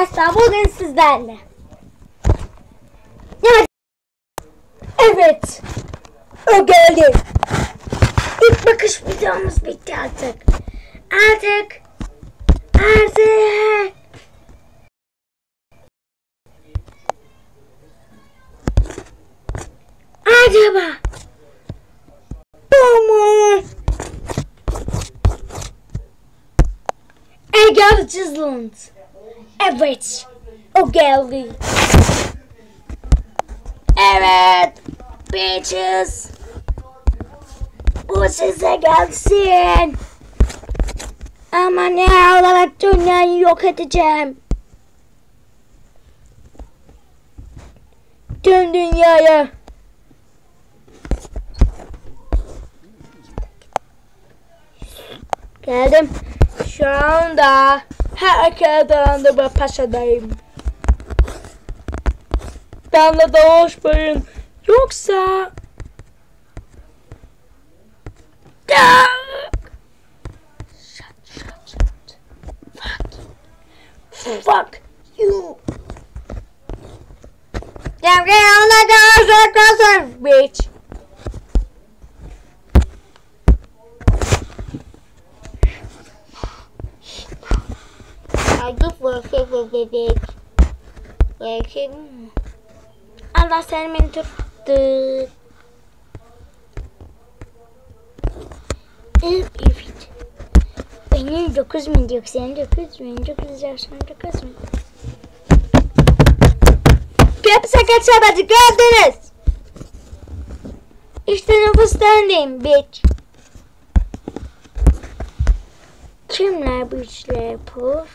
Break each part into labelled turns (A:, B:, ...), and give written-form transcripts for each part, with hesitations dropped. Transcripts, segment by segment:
A: arkadaşlar bugün sizlerle. Evet. O geldi. İlk bakış videomuz bitti artık. Artık. Acaba. Egalcızland. Evet. O geldi. Evet. Bitches. Bu size gelsin. Ama ne olarak dünyayı yok edeceğim. Tüm dünyayı. Geldim. Şu anda herkese dağında paşadayım. Benle dağışmayın. Yoksa... Shut. Fuck you. Get on the door, bitch. Allah seni beni tuttu. Evet. Benim 9.000 yok, senin 9.000, 999.000. Hepsi kaçamadı, gördünüz. İşte nüfustandayım, bitch. Kimler bu işleri yapıyor?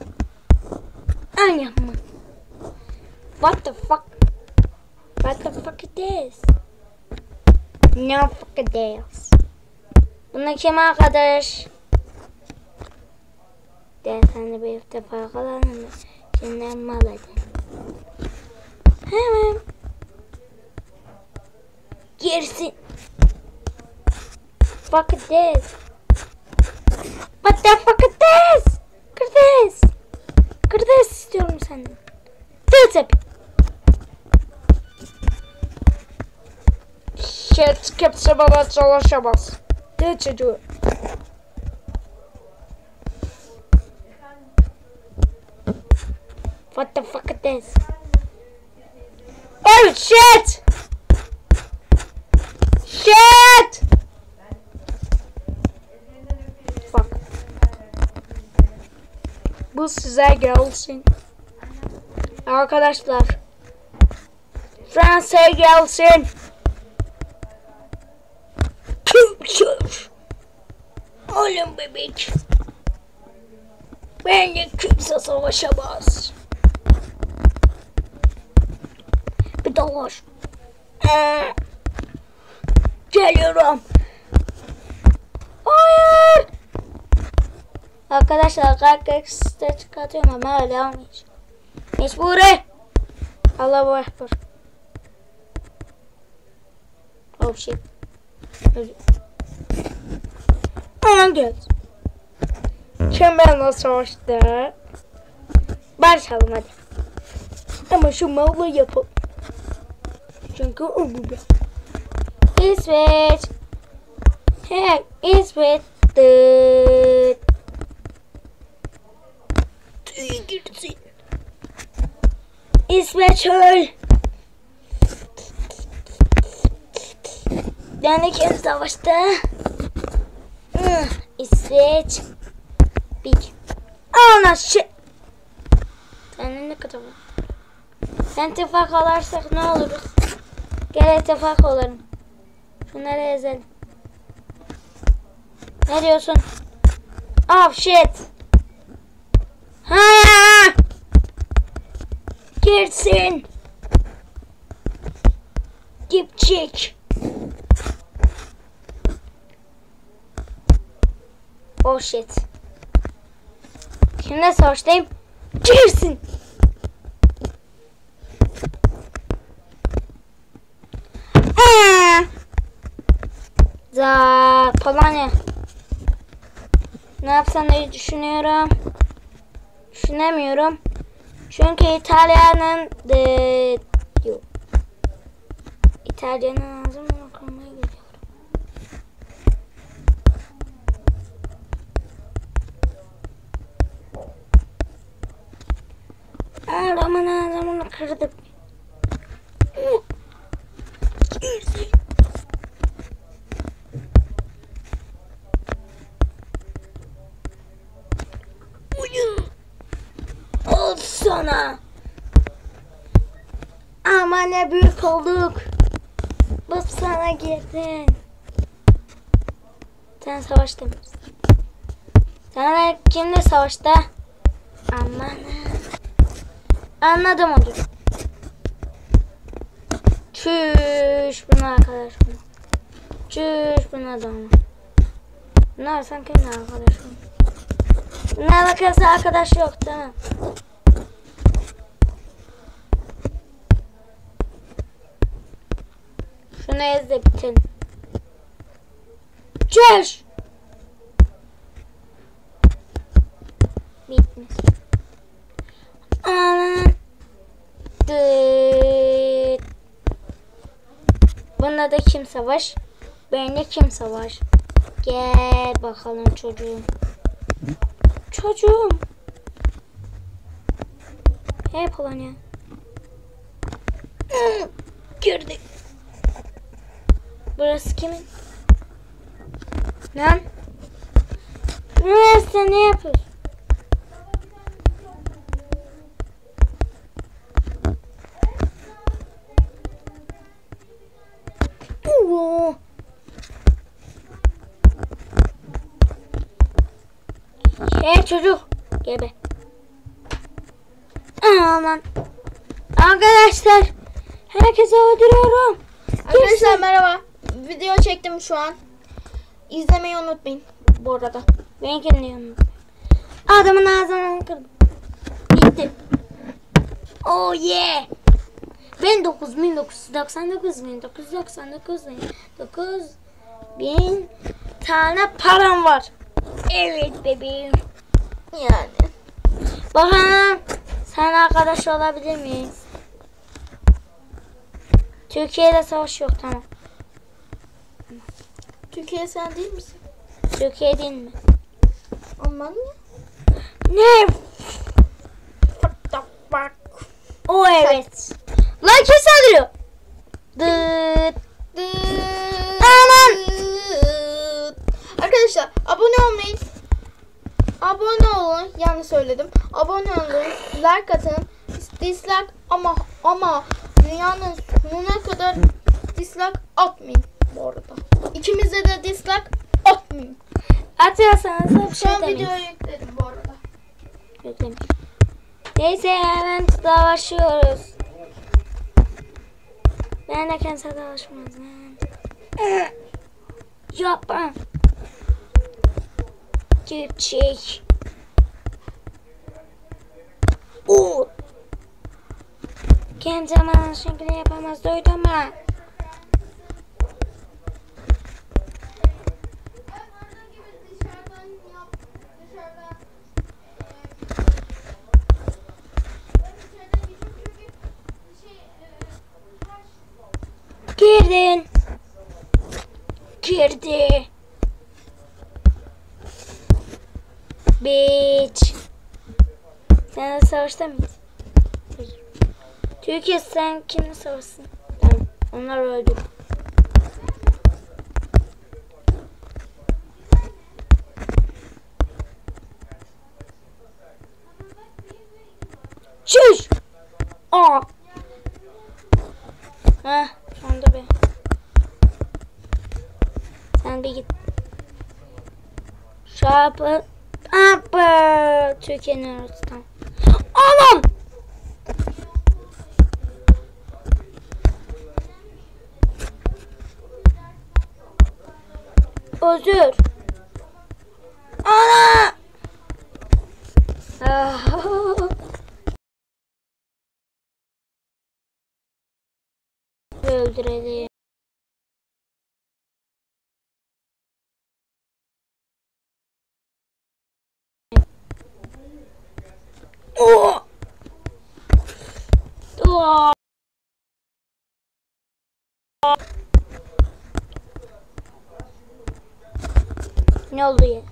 A: Annem mi? What the fuck? What the fuck it is? No fuck it is. Bunlar kim arkadaş? Sen de bir defa kalanını senden mal edin. Hemen girsin. Fuck it is. What the fuck it is? Kırdes istiyorum senden. Tıp. Shit, kimse bana çalışamaz. Tıp çocuğu. What the fuck is this? Oh shit! Fuck. Bu size gelsin. Arkadaşlar. Fransa'ya gelsin. Oğlum bebek. Benimle kimse savaşamaz. Bir dalaş. Geliyorum. Hayır. Arkadaşlar karkakiste çıkartıyorum ama öyle olmayacak. Mecburi. Allahu Ekber. Oh shit. Aman göz. Kim benimle savaştı? Barışalım hadi. Ama şu malı yapalım. Çünkü o bu be. İsveç. Hey, İsveç. Girsin. İsveç öl. Yani kim savaştı? İsveç. Big. Ana shit. Senin ne kadar var? Sen ittifak alarsak ne oluruz? Gel ittifak olalım. Şunları ezelim. Ne diyorsun? Oh shit. Ha! Girsin. Dipçik. Oh shit. Şimdi savaştayım. Girsin. Polonya. Ne yapsam diye düşünüyorum. Düşünemiyorum. Çünkü İtalya'nın yok. İtalya'nın ağzını okumaya gidiyorum. Adamın ağzını kırdık. Ol sana. Ama ne büyük olduk. Bu sana girdin. Sen savaşta mısın? Sen kimle savaşta? Aman. Anladım onu. Çüş buna arkadaş bunu. Çüş buna da onu. Bunlar sen kimle arkadaş bunu? Ne alakası arkadaş yok tamam. Şunu ez de bitelim. Çüş. Bitmiş. Aman. Bunda da kim savaş? Benimle kim savaş? Gel bakalım çocuğum. Çocuğum. Hey Polonya. Girdik. Burası kimin? Lan. Sen ne yapıyorsun? Hey çocuk. Gel be. Aman. Arkadaşlar. Herkese öldürüyorum.
B: Arkadaşlar merhaba. Video çektim şu an. İzlemeyi unutmayın bu arada.
A: Ben kendimi. Adamın ağzını kırdım. Bitti. Oh yeah. Ben 9.999 tane param var. Evet bebeğim.
B: Yani.
A: Bakalım sen arkadaş olabilir miyiz? Türkiye'de savaş yok tamam.
B: Türkiye sen değil misin?
A: Türkiye değil mi?
B: Almanya.
A: Ne?
B: What the fuck?
A: O evet. Lan kim saldırıyor? Dıt. Aman.
B: Arkadaşlar abone olmayı. Abone olun. Yanlış söyledim. Abone olun. Like atın. Dislike ama dünyanın sonuna kadar dislike atmayın bu arada. İkimize de dislike atmayın.
A: Atıyorsanız bir
B: Şu
A: şey
B: an
A: demeyin.
B: videoyu yükledim bu arada.
A: Yüklemiş. Neyse hemen savaşıyoruz. Ben de kendisi savaşmazım. Yapma. Küçük. Oo. Kendi zamanı şekilde yapamaz duydun mu? Girdin. Girdi. Bitch. Sen de savaşta mıyız? Türkiye sen kimle savaşsın? Tamam. Onlar öldü. Çüş. Aa. Heh. Onda be. Sen bir git. Şapı. Apa. Türkiye'nin ortasından. Aman. Özür. Ana. Öldürelim. Oh. Aa! Ne oldu ya?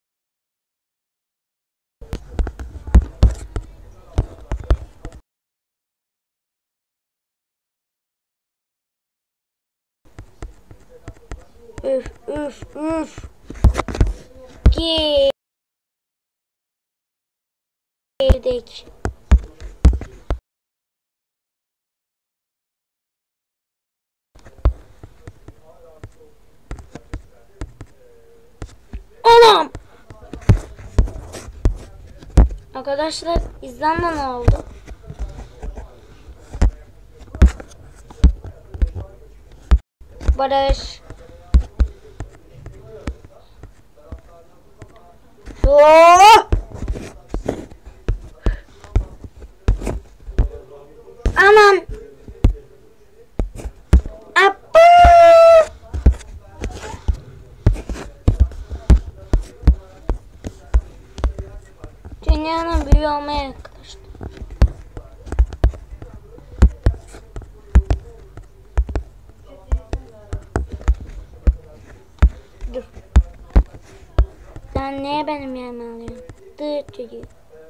A: Üf üf üf. Girdik. Anam. Arkadaşlar İzlanda ne oldu? Barış. Oh! Aman. Appa. Dünyanın büyüğü olmaya yaklaştı. Dur. Sen niye benim yerime alıyorsun? Dur.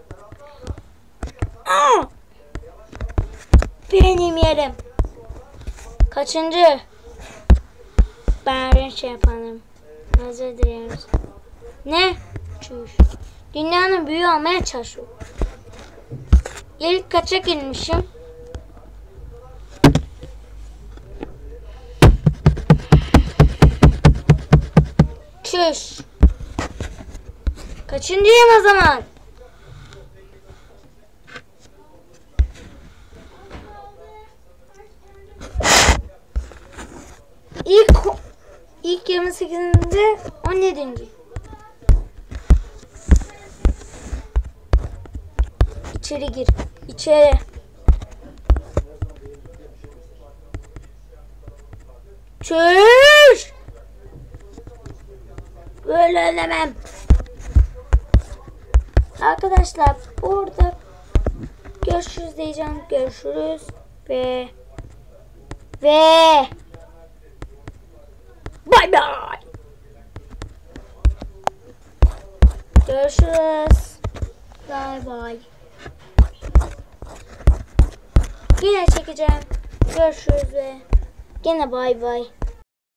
A: Aa! Benim yerim. Kaçıncı? Ben şey yapalım. Özür dileriz. Ne? Çüş. Dünyanın büyüğü olmaya çalışıyor. İlk kaça girmişim? Çüş. Kaçıncıyım o zaman? İlk 28'inde 17. İçeri gir. İçeri. Çüş. Böyle ölemem. Arkadaşlar burada görüşürüz diyeceğim. Görüşürüz ve bay bay. Görüşürüz. Bay bay. Yine çekeceğim. Görüşürüz ve yine bay bay.